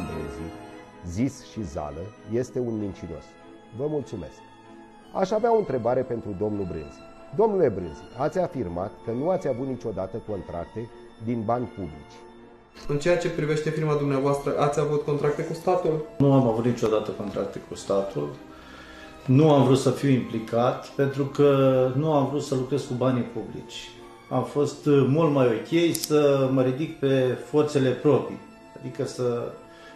Brânzii, zis și Zală, este un mincinos. Vă mulțumesc. Aș avea o întrebare pentru domnul Brânzi. Domnule Brânzi, ați afirmat că nu ați avut niciodată contracte din bani publici. În ceea ce privește firma dumneavoastră, ați avut contracte cu statul? Nu am avut niciodată contracte cu statul. Nu am vrut să fiu implicat pentru că nu am vrut să lucrez cu banii publici. Am fost mult mai ok să mă ridic pe forțele proprii, adică să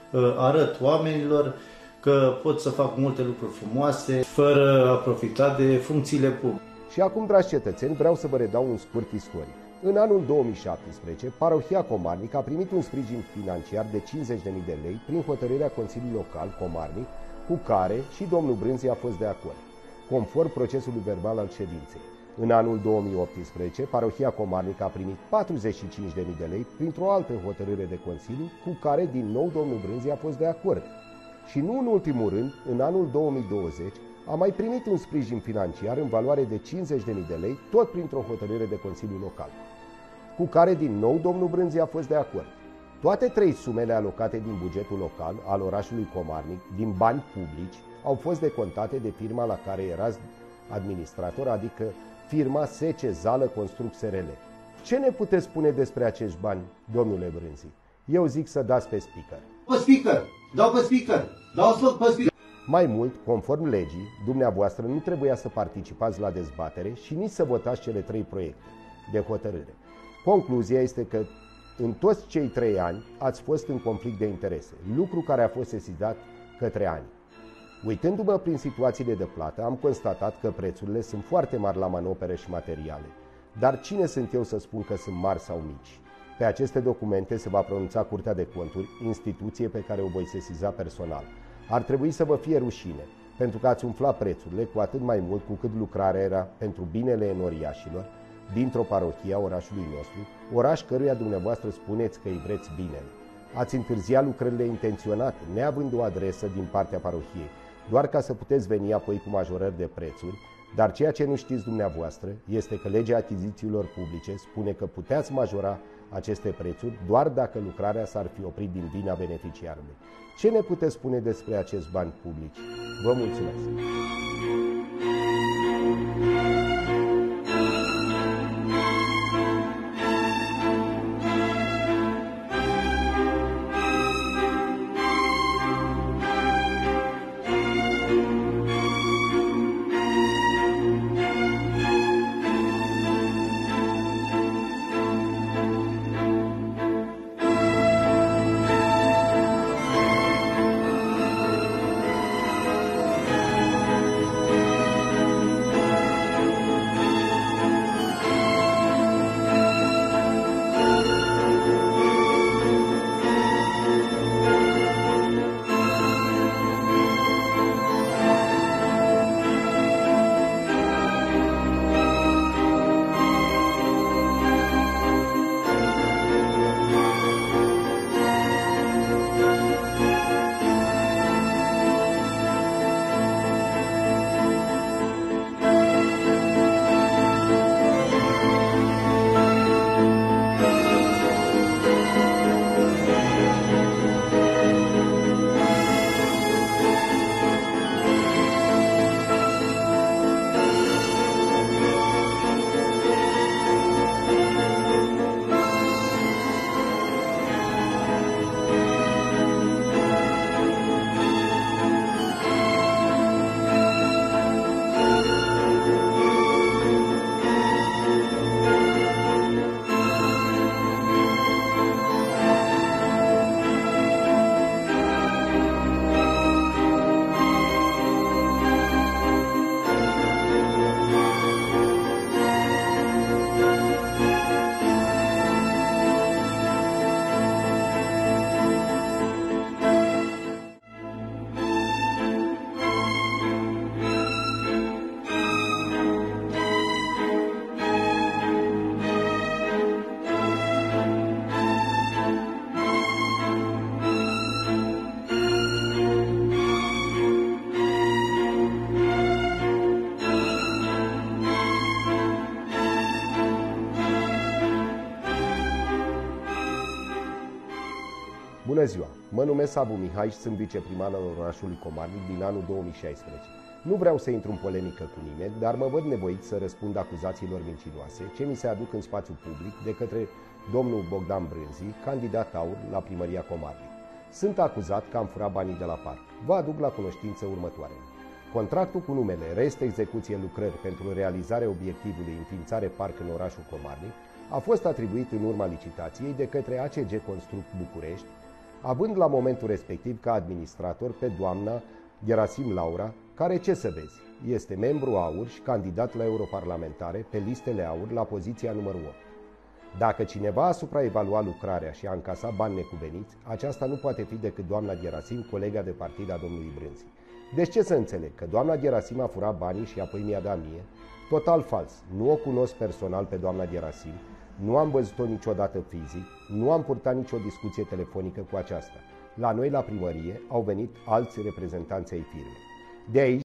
arăt oamenilor că pot să fac multe lucruri frumoase fără a profita de funcțiile publice. Și acum, dragi cetățeni, vreau să vă redau un scurt istoric. În anul 2017, parohia Comarnic a primit un sprijin financiar de 50.000 de lei prin hotărârea Consiliului Local Comarnic, cu care și domnul Brânzi a fost de acord, conform procesului verbal al ședinței. În anul 2018, parohia Comarnic a primit 45.000 de lei printr-o altă hotărâre de Consiliu, cu care din nou domnul Brânzi a fost de acord. Și nu în ultimul rând, în anul 2020, a mai primit un sprijin financiar în valoare de 50.000 de lei, tot printr-o hotărâre de Consiliu Local, cu care din nou domnul Brânzi a fost de acord. Toate trei sumele alocate din bugetul local al orașului Comarnic, din bani publici, au fost decontate de firma la care erați administrator, adică firma SC Zală Construct SRL. Ce ne puteți spune despre acești bani, domnule Brânzi? Eu zic să dați pe speaker. Pe speaker! Dau pe speaker! Dau pe speaker! Mai mult, conform legii, dumneavoastră nu trebuia să participați la dezbatere și nici să votați cele trei proiecte de hotărâre. Concluzia este că în toți cei 3 ani ați fost în conflict de interese, lucru care a fost sesizat către ani. Uitându-mă prin situațiile de plată, am constatat că prețurile sunt foarte mari la manopere și materiale. Dar cine sunt eu să spun că sunt mari sau mici? Pe aceste documente se va pronunța Curtea de Conturi, instituție pe care o voi sesiza personal. Ar trebui să vă fie rușine, pentru că ați umflat prețurile cu atât mai mult cu cât lucrarea era pentru binele enoriașilor dintr-o parohie a orașului nostru, oraș căruia dumneavoastră spuneți că îi vreți binele. Ați întârziat lucrările intenționate, neavând o adresă din partea parohiei, doar ca să puteți veni apoi cu majorări de prețuri, dar ceea ce nu știți dumneavoastră este că legea achizițiilor publice spune că puteți majora aceste prețuri doar dacă lucrarea s-ar fi oprit din vina beneficiarului. Ce ne puteți spune despre acești bani publici? Vă mulțumesc! Bună ziua! Mă numesc Savu Mihai și sunt viceprimar al orașului Comarnic din anul 2016. Nu vreau să intru în polemică cu nimeni, dar mă văd nevoit să răspund acuzațiilor mincinoase ce mi se aduc în spațiu public de către domnul Bogdan Brânzi, candidat AUR la primăria Comarnic. Sunt acuzat că am furat banii de la parc. Vă aduc la cunoștință următoarele. Contractul cu numele Rest Execuție Lucrări pentru realizarea obiectivului înființare parc în orașul Comarnic a fost atribuit în urma licitației de către ACG Construct București, având la momentul respectiv ca administrator pe doamna Gerasim Laura, care, ce să vezi, este membru AUR și candidat la europarlamentare pe listele AUR la poziția numărul 8. Dacă cineva a supraevaluat lucrarea și a încasat bani necuveniți, aceasta nu poate fi decât doamna Gerasim, colega de partid a domnului Brânzi. Deci ce să înțeleg? Că doamna Gerasim a furat banii și apoi mi-a dat mie? Total fals. Nu o cunosc personal pe doamna Gerasim, nu am văzut-o niciodată fizic, nu am purtat nicio discuție telefonică cu aceasta. La noi, la primărie, au venit alți reprezentanți ai firmei. De aici